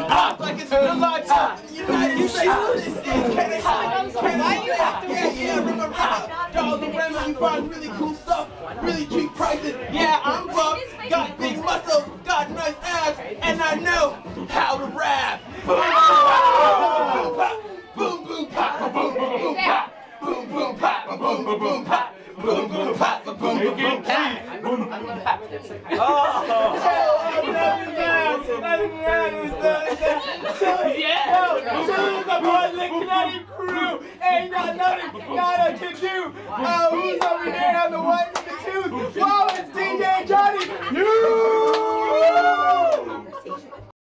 pop like it's the lights up in the United States. This is KinetiQ. Yeah, remember, y'all, the Remy, you find really cool stuff, really cheap prices. Yeah, I'm buff, got big muscles, got nice abs, and I know how to rap. Boom, boom, pop, boom, boom, boom, pop. Boom, boom, pop, boom, boom, boom, pop. Boom, boom, pop, boom, boom, boom, pop. Boom, boom, pop. Ain't got nothing got to do. Who's over here on the ones and the twos? Whoa, it's DJ Johnny.